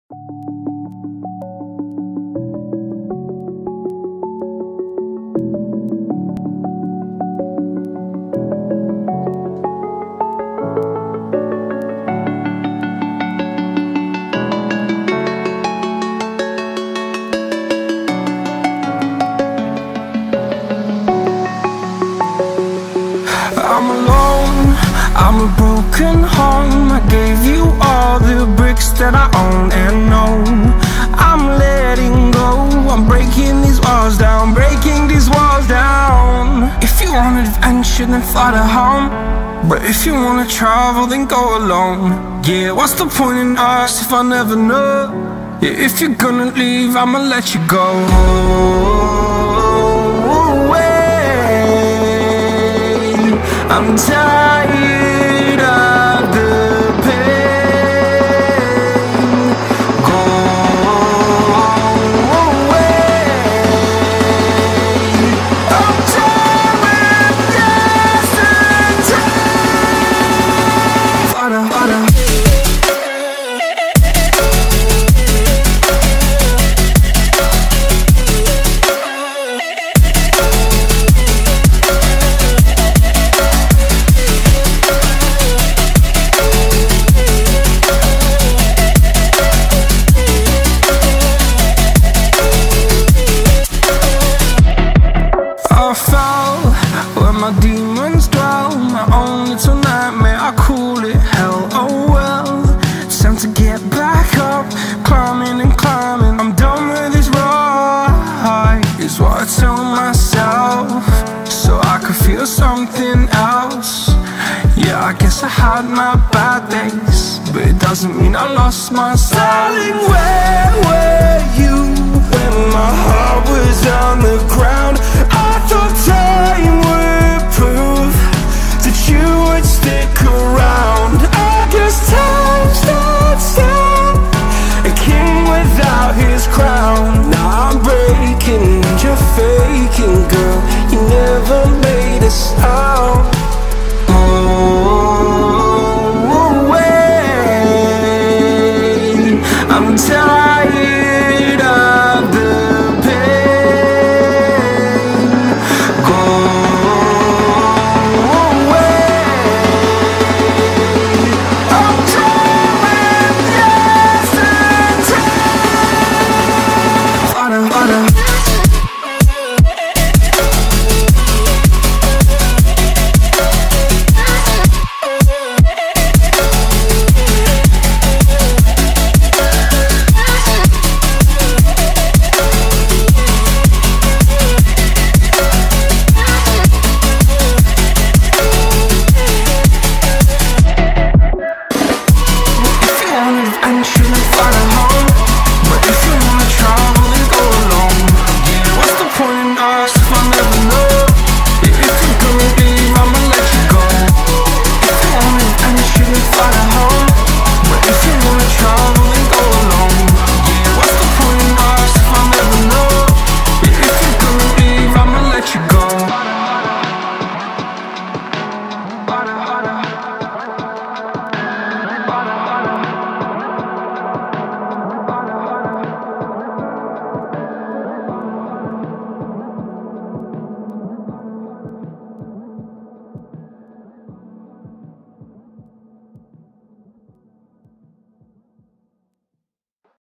I'm alone, I'm a broken home. I gave you all the bricks that I own and know. I'm letting go, I'm breaking these walls down, breaking these walls down. If you want adventure, then fly to home. But if you wanna travel, then go alone. Yeah, what's the point in us if I never know? Yeah, if you're gonna leave, I'ma let you go. I'm tired of the pain. Go away. I'm tired of yesterday. I fell where my demons dwell, my own little nightmare, I call it hell. Oh well, it's time to get back up, climbing and climbing. I'm done with this ride, is what I tell myself, so I could feel something else. Yeah, I guess I had my bad days, but it doesn't mean I lost myself. Darling, where were you when my heart was on the ground? I thought time would prove that you would stick around. I guess time stood still, a king without his crown. Now I'm breaking and you're faking, girl. You never made a sound. Oh, wait, I'm tired